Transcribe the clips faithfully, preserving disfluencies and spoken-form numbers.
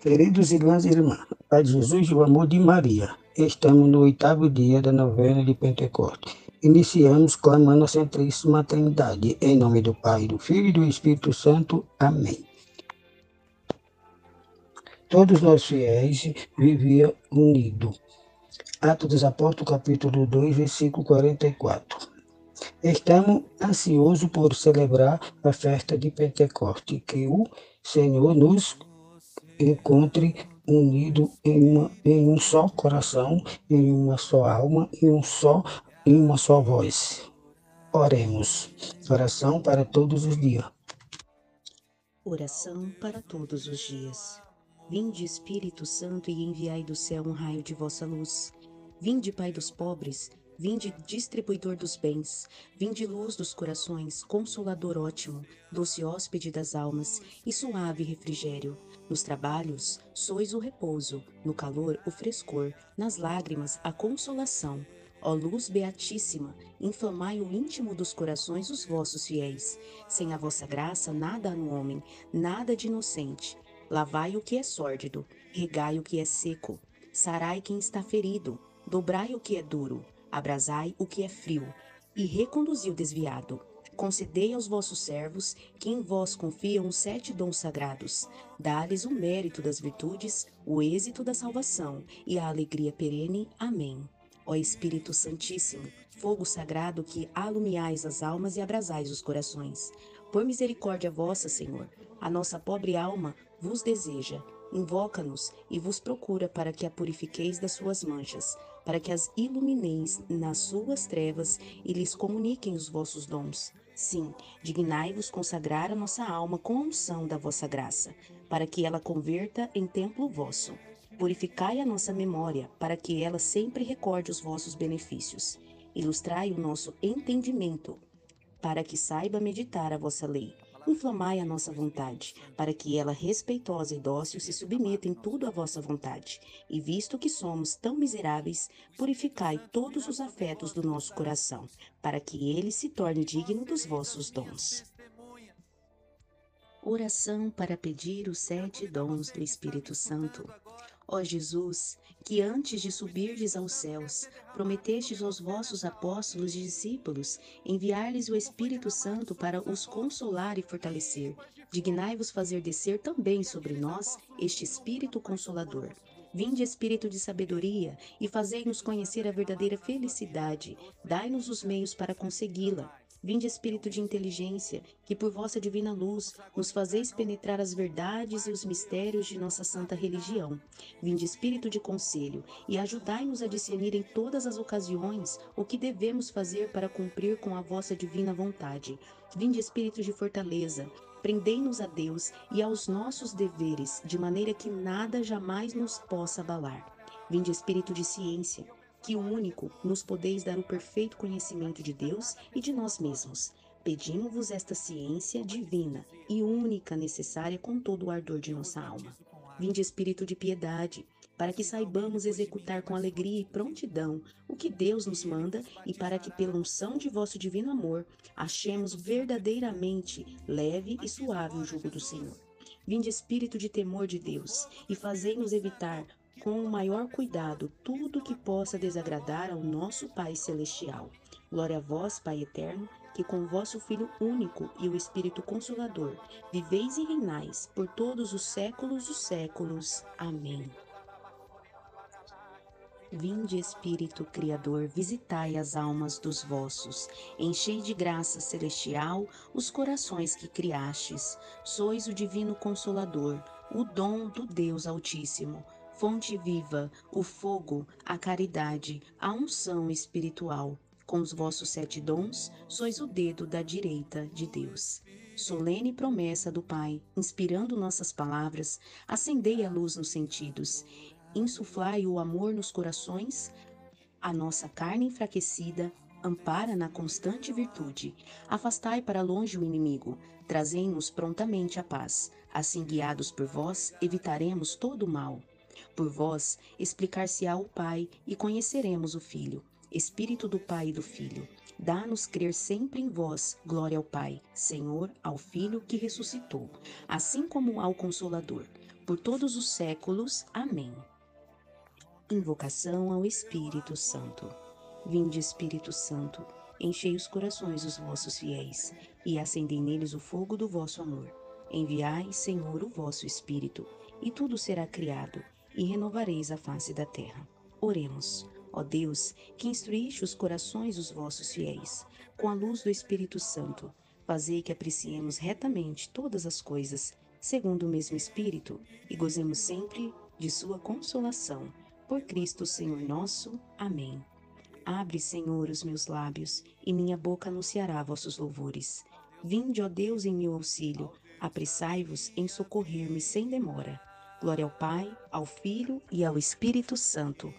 Queridos irmãos e irmãs, Pai de Jesus e o amor de Maria, estamos no oitavo dia da novena de Pentecostes. Iniciamos clamando a Santíssima Trindade, em nome do Pai, do Filho e do Espírito Santo. Amém. Todos nós fiéis viviam unidos. Atos dos Apóstolos, capítulo dois, versículo quarenta e quatro. Estamos ansiosos por celebrar a festa de Pentecostes, que o Senhor nos encontre unido em, uma, em um só coração, em uma só alma, em um só, em uma só voz. Oremos. Oração para todos os dias. Oração para todos os dias. Vinde, Espírito Santo, e enviai do céu um raio de vossa luz. Vinde, Pai dos pobres, vinde, distribuidor dos bens, vinde, luz dos corações, consolador ótimo, doce hóspede das almas e suave refrigério. Nos trabalhos, sois o repouso, no calor, o frescor, nas lágrimas, a consolação. Ó luz beatíssima, inflamai o íntimo dos corações os vossos fiéis. Sem a vossa graça nada há no homem, nada de inocente. Lavai o que é sórdido, regai o que é seco, sarai quem está ferido, dobrai o que é duro, abrasai o que é frio, e reconduzi o desviado. Concedei aos vossos servos, que em vós confiam os sete dons sagrados. Dá-lhes o mérito das virtudes, o êxito da salvação e a alegria perene. Amém. Ó Espírito Santíssimo, fogo sagrado que alumiais as almas e abrasais os corações. Por misericórdia vossa, Senhor, a nossa pobre alma vos deseja, invoca-nos e vos procura para que a purifiqueis das suas manchas, para que as ilumineis nas suas trevas e lhes comuniquem os vossos dons. Sim, dignai-vos consagrar a nossa alma com a unção da vossa graça, para que ela converta em templo vosso. Purificai a nossa memória, para que ela sempre recorde os vossos benefícios. Ilustrai o nosso entendimento, para que saiba meditar a vossa lei. Inflamai a nossa vontade, para que ela, respeitosa e dócil, se submeta em tudo à vossa vontade. E visto que somos tão miseráveis, purificai todos os afetos do nosso coração, para que ele se torne digno dos vossos dons. Oração para pedir os sete dons do Espírito Santo. Ó Jesus, que antes de subirdes aos céus, prometestes aos vossos apóstolos e discípulos enviar-lhes o Espírito Santo para os consolar e fortalecer, dignai-vos fazer descer também sobre nós este Espírito Consolador. Vinde, Espírito de sabedoria, e fazei-nos conhecer a verdadeira felicidade, dai-nos os meios para consegui-la. Vinde, Espírito de inteligência, que por vossa divina luz nos fazeis penetrar as verdades e os mistérios de nossa santa religião. Vinde, Espírito de conselho, e ajudai-nos a discernir em todas as ocasiões o que devemos fazer para cumprir com a vossa divina vontade. Vinde, Espírito de fortaleza, prendei-nos a Deus e aos nossos deveres, de maneira que nada jamais nos possa abalar. Vinde, Espírito de ciência, que o único nos podeis dar o perfeito conhecimento de Deus e de nós mesmos. Pedimos-vos esta ciência divina e única necessária com todo o ardor de nossa alma. Vinde, Espírito de piedade, para que saibamos executar com alegria e prontidão o que Deus nos manda e para que, pela unção de vosso divino amor, achemos verdadeiramente leve e suave o jugo do Senhor. Vinde, Espírito de temor de Deus, e fazei-nos evitar com o maior cuidado tudo que possa desagradar ao nosso Pai Celestial. Glória a vós, Pai Eterno, que com vosso Filho único e o Espírito Consolador viveis e reinais por todos os séculos dos séculos. Amém. Vinde, Espírito Criador, visitai as almas dos vossos, enchei de graça celestial os corações que criastes. Sois o divino Consolador, o dom do Deus Altíssimo, fonte viva, o fogo, a caridade, a unção espiritual. Com os vossos sete dons, sois o dedo da direita de Deus. Solene promessa do Pai, inspirando nossas palavras, acendei a luz nos sentidos. Insuflai o amor nos corações, a nossa carne enfraquecida ampara na constante virtude. Afastai para longe o inimigo, trazei-nos prontamente a paz. Assim, guiados por vós, evitaremos todo o mal. Por vós, explicar-se-á o Pai e conheceremos o Filho. Espírito do Pai e do Filho, dá-nos crer sempre em vós. Glória ao Pai, Senhor, ao Filho que ressuscitou, assim como ao Consolador. por todos os séculos. Amém. Invocação ao Espírito Santo. Vinde, Espírito Santo, enchei os corações dos vossos fiéis, e acendei neles o fogo do vosso amor. Enviai, Senhor, o vosso Espírito, e tudo será criado, e renovareis a face da terra. Oremos. Ó Deus, que instruíste os corações dos vossos fiéis, com a luz do Espírito Santo, fazei que apreciemos retamente todas as coisas, segundo o mesmo Espírito, e gozemos sempre de sua consolação. Por Cristo, Senhor nosso. Amém. Abre, Senhor, os meus lábios, e minha boca anunciará vossos louvores. Vinde, ó Deus, em meu auxílio, apressai-vos em socorrer-me sem demora. Glória ao Pai, ao Filho e ao Espírito Santo.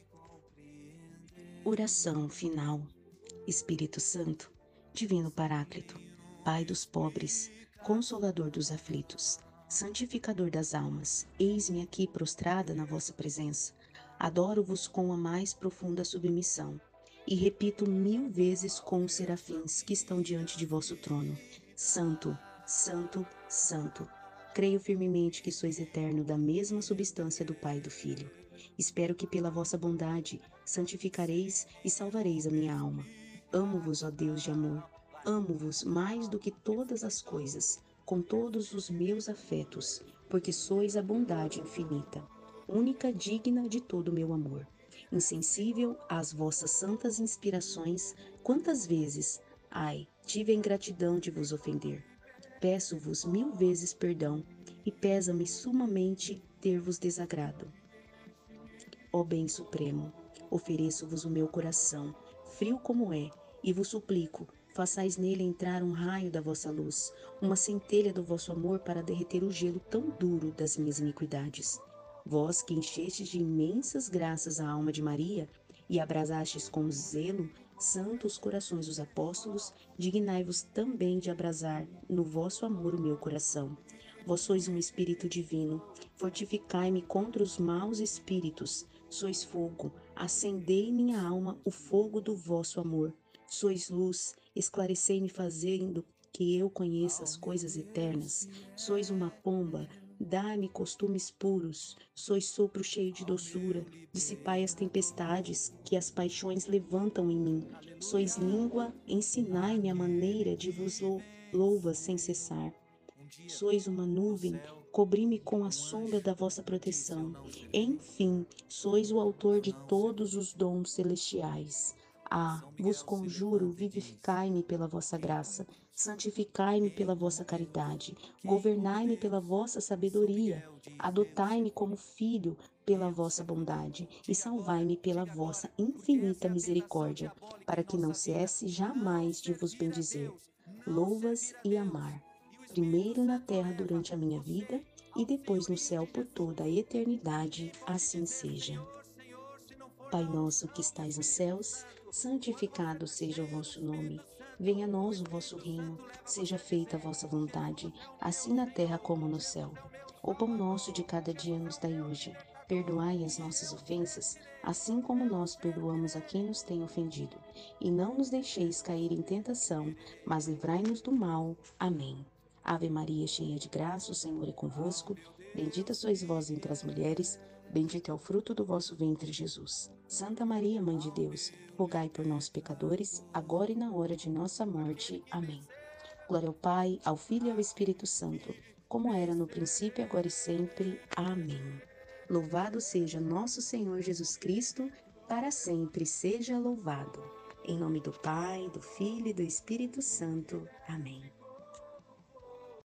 Oração final. Espírito Santo, Divino Paráclito, Pai dos pobres, Consolador dos aflitos, Santificador das almas, eis-me aqui prostrada na vossa presença. Adoro-vos com a mais profunda submissão, e repito mil vezes com os serafins que estão diante de vosso trono: Santo, Santo, Santo. Creio firmemente que sois eterno, da mesma substância do Pai e do Filho. Espero que pela vossa bondade santificareis e salvareis a minha alma. Amo-vos, ó Deus de amor, amo-vos mais do que todas as coisas, com todos os meus afetos, porque sois a bondade infinita, única digna de todo o meu amor. Insensível às vossas santas inspirações, quantas vezes, ai, tive a ingratidão de vos ofender. Peço-vos mil vezes perdão, e pesa-me sumamente ter-vos desagrado. Ó bem supremo, ofereço-vos o meu coração, frio como é, e vos suplico, façais nele entrar um raio da vossa luz, uma centelha do vosso amor para derreter o gelo tão duro das minhas iniquidades. Vós que enchestes de imensas graças a alma de Maria, e abrasastes com zelo santos corações dos apóstolos, dignai-vos também de abrasar no vosso amor o meu coração. Vós sois um Espírito divino, fortificai-me contra os maus espíritos. Sois fogo, acendei em minha alma o fogo do vosso amor. Sois luz, esclarecei-me fazendo que eu conheça as coisas eternas. Sois uma pomba, dai-me costumes puros. Sois sopro cheio de doçura, dissipai as tempestades que as paixões levantam em mim. Sois língua, ensinai-me a maneira de vos louvar sem cessar. Sois uma nuvem, cobri-me com a sombra da vossa proteção. Enfim, sois o autor de todos os dons celestiais. Ah, vos conjuro, vivificai-me pela vossa graça, santificai-me pela vossa caridade, governai-me pela vossa sabedoria, adotai-me como filho pela vossa bondade e salvai-me pela vossa infinita misericórdia, para que não cesse jamais de vos bendizer, louvas e amar. Primeiro na terra durante a minha vida e depois no céu por toda a eternidade, assim seja. Pai nosso que estais nos céus, santificado seja o vosso nome. Venha a nós o vosso reino, seja feita a vossa vontade, assim na terra como no céu. O pão nosso de cada dia nos dai hoje. Perdoai as nossas ofensas, assim como nós perdoamos a quem nos tem ofendido. E não nos deixeis cair em tentação, mas livrai-nos do mal. Amém. Ave Maria, cheia de graça, o Senhor é convosco. Bendita sois vós entre as mulheres, bendito é o fruto do vosso ventre, Jesus. Santa Maria, Mãe de Deus, rogai por nós, pecadores, agora e na hora de nossa morte. Amém. Glória ao Pai, ao Filho e ao Espírito Santo, como era no princípio, agora e sempre. Amém. Louvado seja nosso Senhor Jesus Cristo, para sempre seja louvado. Em nome do Pai, do Filho e do Espírito Santo. Amém.